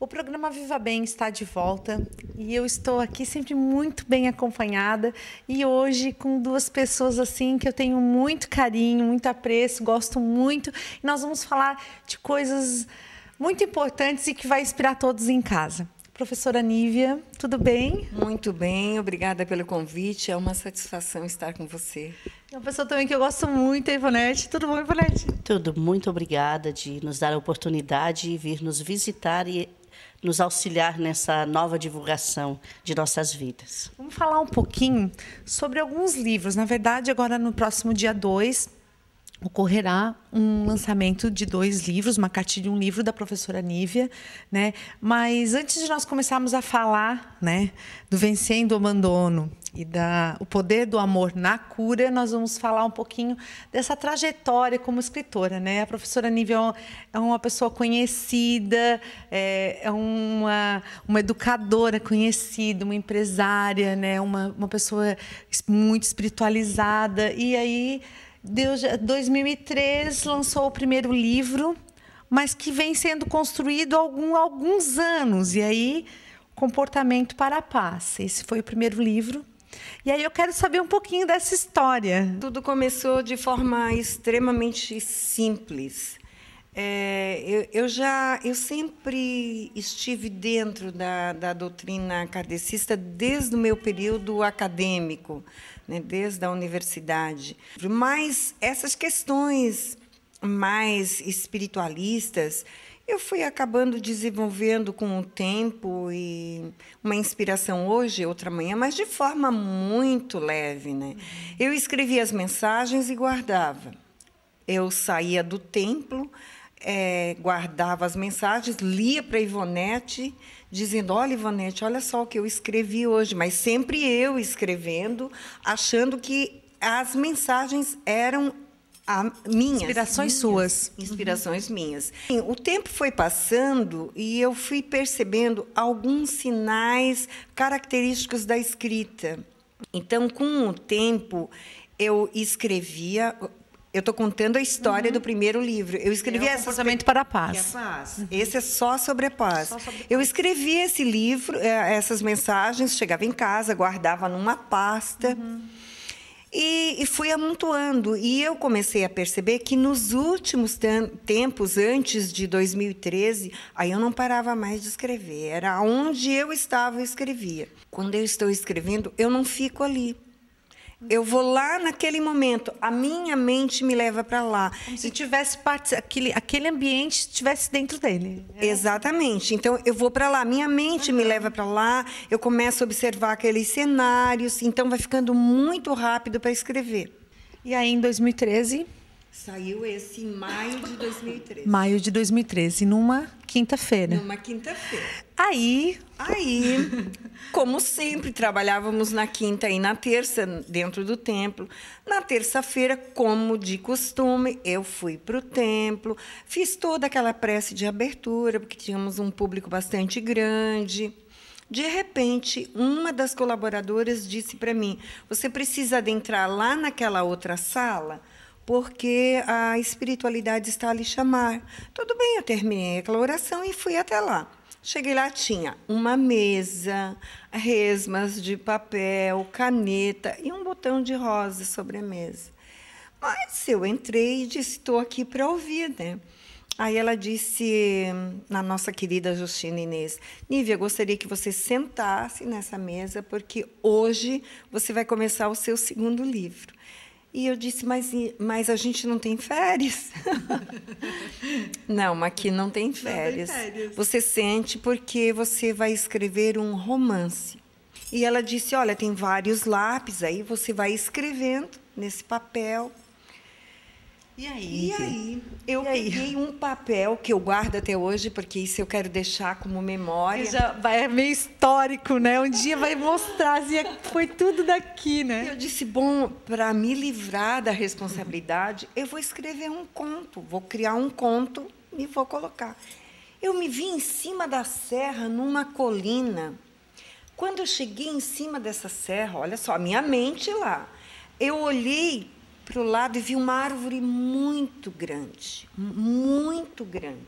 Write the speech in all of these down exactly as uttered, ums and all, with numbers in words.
O programa Viva Bem está de volta e eu estou aqui sempre muito bem acompanhada e hoje com duas pessoas assim que eu tenho muito carinho, muito apreço, gosto muito. E nós vamos falar de coisas muito importantes e que vai inspirar todos em casa. Professora Nívia, tudo bem? Muito bem, obrigada pelo convite. É uma satisfação estar com você. É uma pessoa também que eu gosto muito, Ivonete. Tudo bom, Ivonete? Tudo. Muito obrigada de nos dar a oportunidade de vir nos visitar e nos auxiliar nessa nova divulgação de nossas vidas. Vamos falar um pouquinho sobre alguns livros. Na verdade, agora no próximo dia dois, ocorrerá um lançamento de dois livros, uma cartilha e um livro da professora Nívia, né? Mas antes de nós começarmos a falar, né, do Vencendo o Abandono e da o poder do amor na cura, nós vamos falar um pouquinho dessa trajetória como escritora, né? A professora Nívia é uma pessoa conhecida, é, é uma uma educadora conhecida, uma empresária, né? Uma uma pessoa muito espiritualizada e aí Deus, dois mil e três lançou o primeiro livro, mas que vem sendo construído há algum, alguns anos. E aí, Comportamento para a Paz. Esse foi o primeiro livro. E aí eu quero saber um pouquinho dessa história. Tudo começou de forma extremamente simples. É, eu, eu já, eu sempre estive dentro da, da doutrina kardecista desde o meu período acadêmico, né, desde a universidade. Mas essas questões mais espiritualistas eu fui acabando desenvolvendo com o tempo e uma inspiração hoje, outra manhã, mas de forma muito leve, né? Eu escrevia as mensagens e guardava. Eu saía do templo, É, guardava as mensagens, lia para a Ivonete, dizendo, olha, Ivonete, olha só o que eu escrevi hoje, mas sempre eu escrevendo, achando que as mensagens eram a, minhas. Inspirações minhas, suas. Inspirações uhum. minhas. O tempo foi passando e eu fui percebendo alguns sinais característicos da escrita. Então, com o tempo, eu escrevia... Eu estou contando a história uhum. do primeiro livro. Eu escrevi é o Comportamento para a Paz. É a paz. Uhum. Esse é só sobre a paz. Sobre a paz. Eu escrevi esse livro, essas mensagens, chegava em casa, guardava numa pasta uhum. e, e fui amontoando. E eu comecei a perceber que nos últimos tempos, antes de dois mil e treze, aí eu não parava mais de escrever. Era onde eu estava, eu escrevia. Quando eu estou escrevendo, eu não fico ali. Eu vou lá naquele momento, a minha mente me leva para lá. Como se tivesse parte, aquele, aquele ambiente estivesse dentro dele. É. Exatamente. Então, eu vou para lá, minha mente uhum. me leva para lá, eu começo a observar aqueles cenários, então vai ficando muito rápido para escrever. E aí, em dois mil e treze... Saiu esse em maio de dois mil e treze. Maio de dois mil e treze, numa quinta-feira. Numa quinta-feira. Aí... Aí, como sempre, trabalhávamos na quinta e na terça, dentro do templo. Na terça-feira, como de costume, eu fui para o templo, fiz toda aquela prece de abertura, porque tínhamos um público bastante grande. De repente, uma das colaboradoras disse para mim, você precisa adentrar lá naquela outra sala, porque a espiritualidade está a lhe chamar. Tudo bem, eu terminei aquela oração e fui até lá. Cheguei lá, tinha uma mesa, resmas de papel, caneta e um botão de rosa sobre a mesa. Mas eu entrei e disse, estou aqui para ouvir, né? Aí ela disse, na nossa querida Justina Inês, Nívia, gostaria que você sentasse nessa mesa, porque hoje você vai começar o seu segundo livro. E eu disse, mas, mas a gente não tem férias? Não, aqui não tem férias. Não tem férias. Você sente porque você vai escrever um romance. E ela disse, olha, tem vários lápis, aí você vai escrevendo nesse papel. E aí? E aí? Eu e aí? peguei um papel que eu guardo até hoje, porque isso eu quero deixar como memória. E já vai, é meio histórico, né? Um dia vai mostrar, assim, foi tudo daqui, né? Eu disse, bom, para me livrar da responsabilidade, eu vou escrever um conto, vou criar um conto e vou colocar. Eu me vi em cima da serra, numa colina. Quando eu cheguei em cima dessa serra, olha só, a minha mente lá, eu olhei para o lado e vi uma árvore muito grande, muito grande.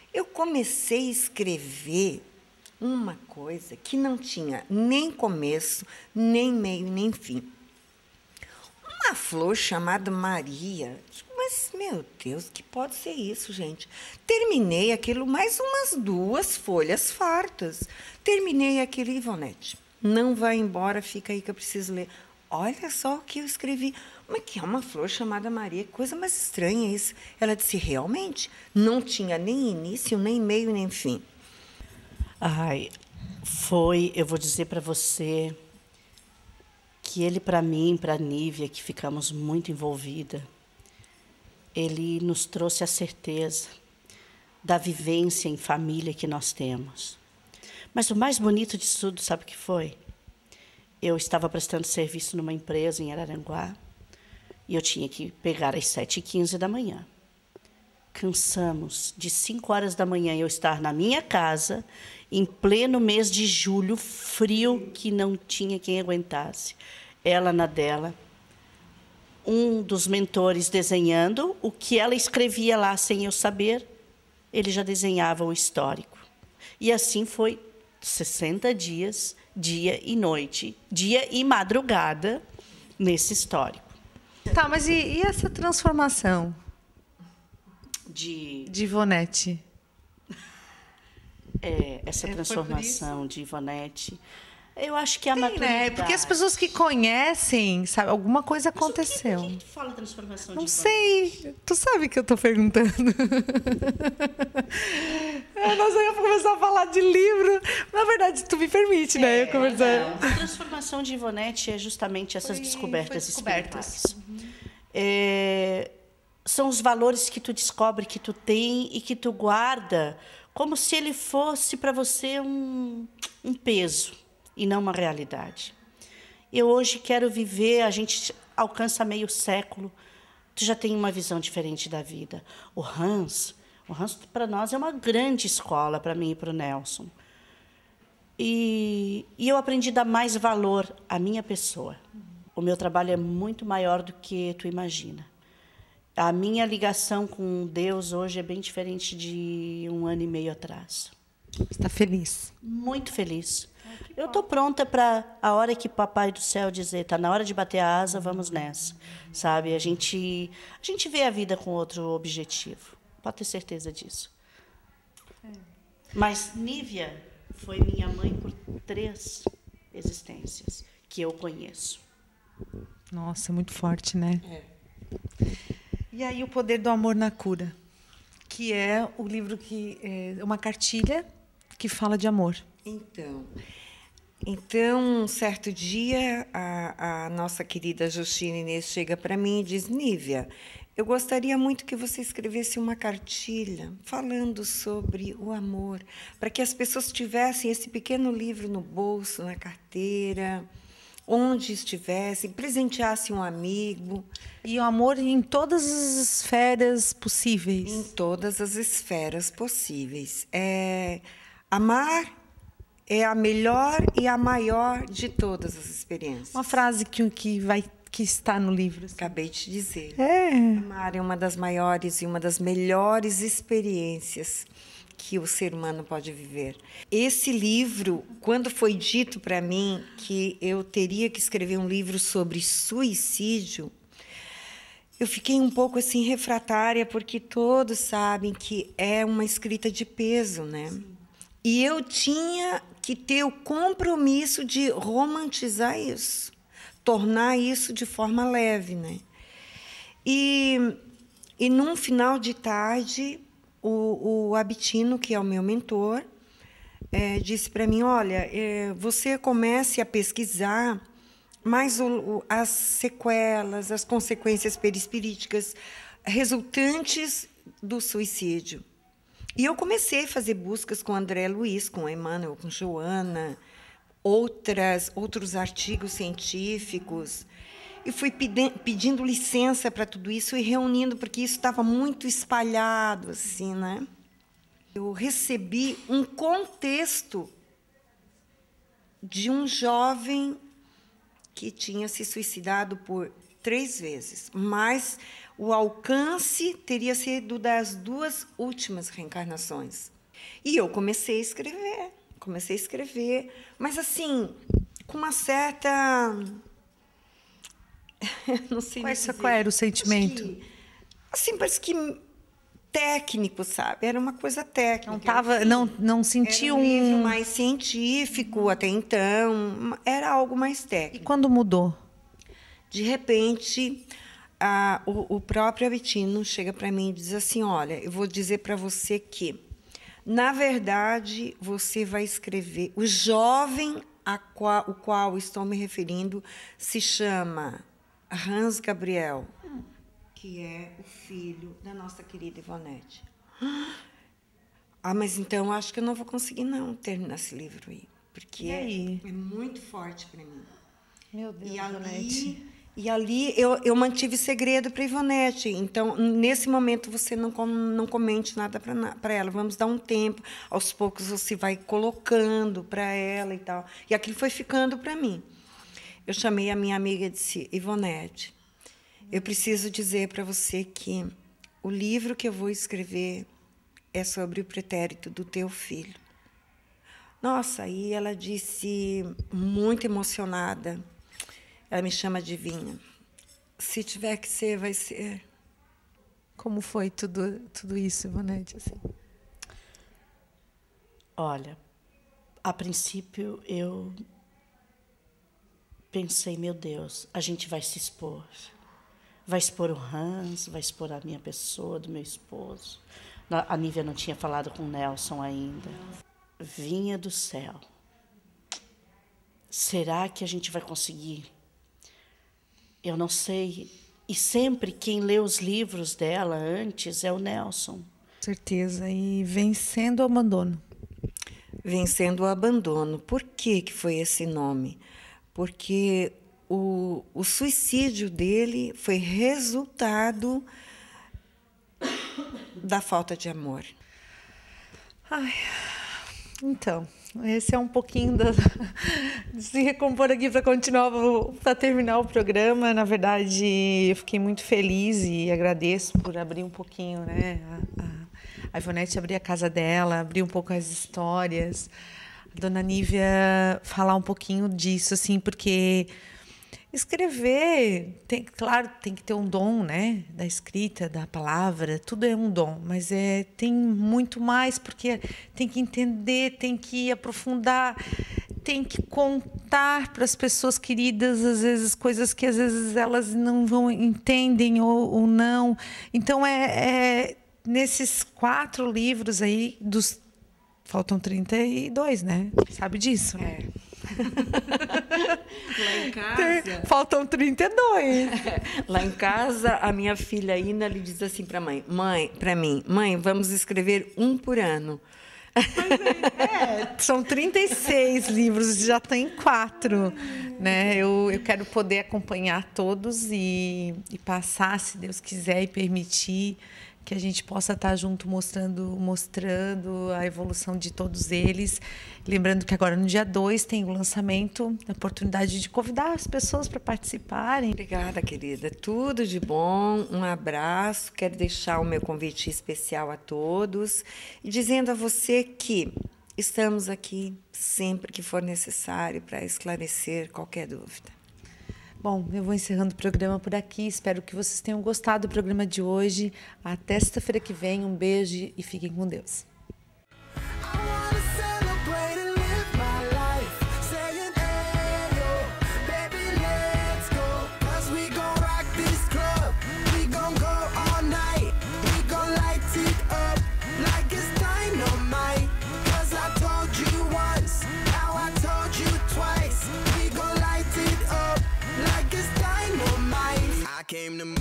eu comecei a escrever uma coisa que não tinha nem começo, nem meio, nem fim. Uma flor chamada Maria. Mas, meu Deus, que pode ser isso, gente? Terminei aquilo mais umas duas folhas fartas. Terminei aquele, Ivonete. Não vai embora, fica aí que eu preciso ler. Olha só o que eu escrevi. Mas que é uma flor chamada Maria? Que coisa mais estranha isso. Ela disse, realmente, não tinha nem início, nem meio, nem fim. Ai, foi, eu vou dizer para você que ele, para mim, para a Nívia, que ficamos muito envolvida, ele nos trouxe a certeza da vivência em família que nós temos. Mas o mais bonito disso tudo, sabe o que foi? Eu estava prestando serviço numa empresa em Araranguá e eu tinha que pegar às sete e quinze da manhã. Cansamos de cinco horas da manhã eu estar na minha casa, em pleno mês de julho, frio, que não tinha quem aguentasse. Ela na dela, um dos mentores desenhando o que ela escrevia lá sem eu saber, ele já desenhava o histórico. E assim foi sessenta dias, dia e noite, dia e madrugada, nesse histórico. Tá, mas e, e essa transformação De, de Ivonete? é, essa É, transformação de Ivonete, eu acho que a Tem, maturidade... né? Porque as pessoas que conhecem, sabe, alguma coisa aconteceu. Mas o que que a gente fala transformação Não de sei. Tu sabe que eu tô perguntando. É, nós vamos começar a falar de livro. Na verdade, tu me permite, né? Eu conversar. É, não. A transformação de Ivonete é justamente essas Foi- descobertas, foi descobertas. espirituais. É, são os valores que tu descobre que tu tem e que tu guarda como se ele fosse para você um, um peso e não uma realidade. Eu hoje quero viver, a gente alcança meio século, tu já tem uma visão diferente da vida. O Hans, o Hans para nós é uma grande escola, para mim e para o Nelson. E, e eu aprendi a dar mais valor à minha pessoa. O meu trabalho é muito maior do que tu imagina. A minha ligação com Deus hoje é bem diferente de um ano e meio atrás. Você está feliz? Muito feliz. Eu estou pronta para a hora que Papai do Céu dizer, está na hora de bater a asa, vamos nessa. Sabe? A gente, a gente vê a vida com outro objetivo. Pode ter certeza disso. Mas Nívia foi minha mãe por três existências que eu conheço. Nossa, muito forte, né? É. E aí, O Poder do Amor na Cura, que é o livro que é uma cartilha que fala de amor. Então, então, um certo dia, a, a nossa querida Justina Inês chega para mim e diz, Nívia, eu gostaria muito que você escrevesse uma cartilha falando sobre o amor, para que as pessoas tivessem esse pequeno livro no bolso, na carteira, onde estivessem, presenteassem um amigo. E o amor em todas as esferas possíveis. Em todas as esferas possíveis. É, amar é a melhor e a maior de todas as experiências. Uma frase que, que, vai, que está no livro. Assim. Acabei de te dizer. É. Amar é uma das maiores e uma das melhores experiências que o ser humano pode viver. Esse livro, quando foi dito para mim que eu teria que escrever um livro sobre suicídio, eu fiquei um pouco assim refratária, porque todos sabem que é uma escrita de peso, né? E eu tinha que ter o compromisso de romantizar isso, tornar isso de forma leve, né? E, e num final de tarde, o, o Abitino, que é o meu mentor, é, disse para mim, olha, é, você comece a pesquisar mais o, o, as sequelas, as consequências perispiríticas resultantes do suicídio. E eu comecei a fazer buscas com André Luiz, com Emmanuel, com Joana, outras, outros artigos científicos. E fui pedi- pedindo licença para tudo isso e reunindo, porque isso estava muito espalhado, assim, né? Eu recebi um contexto de um jovem que tinha se suicidado por três vezes, mas o alcance teria sido das duas últimas reencarnações. E eu comecei a escrever, comecei a escrever, mas assim, com uma certa... não sei qual, dizer. Qual era o sentimento? Que, assim, parece que técnico, sabe? Era uma coisa técnica. Não tava, não, não sentia um... Era um livro mais científico até então, era algo mais técnico. E quando mudou? De repente... Ah, o, o próprio Avitino chega para mim e diz assim, olha, eu vou dizer para você que, na verdade, você vai escrever... O jovem a qual, o qual estou me referindo se chama Hans Gabriel, que é o filho da nossa querida Ivonete. Ah, mas então acho que eu não vou conseguir não terminar esse livro aí, porque é, é muito forte para mim. Meu Deus, e ali, Ivonete. E ali eu, eu mantive segredo para a Ivonete. Então, nesse momento, você não, com, não comente nada para ela. Vamos dar um tempo. Aos poucos, você vai colocando para ela e tal. E aquilo foi ficando para mim. Eu chamei a minha amiga e disse, Ivonete, eu preciso dizer para você que o livro que eu vou escrever é sobre o pretérito do teu filho. Nossa, aí ela disse, muito emocionada, ela me chama de Vinha. Se tiver que ser, vai ser. Como foi tudo, tudo isso, Ivonete? Assim? Olha, a princípio eu pensei, meu Deus, a gente vai se expor. Vai expor o Hans, vai expor a minha pessoa, do meu esposo. A Nívia não tinha falado com o Nelson ainda. Vinha do céu. Será que a gente vai conseguir? Eu não sei. E sempre quem lê os livros dela antes é o Nelson. Certeza. E Vencendo o Abandono. Vencendo o Abandono. Por que que foi esse nome? Porque o, o suicídio dele foi resultado da falta de amor. Ai, então, esse é um pouquinho da, de se recompor aqui para continuar, para terminar o programa. Na verdade, eu fiquei muito feliz e agradeço por abrir um pouquinho, né? A, a, a Ivonete abrir a casa dela, abrir um pouco as histórias. A dona Nívia falar um pouquinho disso, assim, porque escrever, tem, claro, tem que ter um dom, né? Da escrita, da palavra, tudo é um dom, mas é, tem muito mais, porque tem que entender, tem que aprofundar, tem que contar para as pessoas queridas, às vezes, coisas que às vezes elas não vão entendem ou, ou não. Então, é, é nesses quatro livros aí, dos faltam trinta e dois, né? Sabe disso, né? É. Lá em casa... Faltam trinta e dois. Lá em casa, a minha filha Ina lhe diz assim para a mãe, mãe, para mim, mãe, vamos escrever um por ano. É, são trinta e seis livros, já tem quatro. Né? Eu, eu quero poder acompanhar todos e, e passar, se Deus quiser e permitir, que a gente possa estar junto mostrando, mostrando a evolução de todos eles. Lembrando que agora, no dia dois, tem o lançamento, a oportunidade de convidar as pessoas para participarem. Obrigada, querida. Tudo de bom, um abraço. Quero deixar o meu convite especial a todos e dizendo a você que estamos aqui sempre que for necessário para esclarecer qualquer dúvida. Bom, eu vou encerrando o programa por aqui. Espero que vocês tenham gostado do programa de hoje. Até sexta-feira que vem. Um beijo e fiquem com Deus. Came to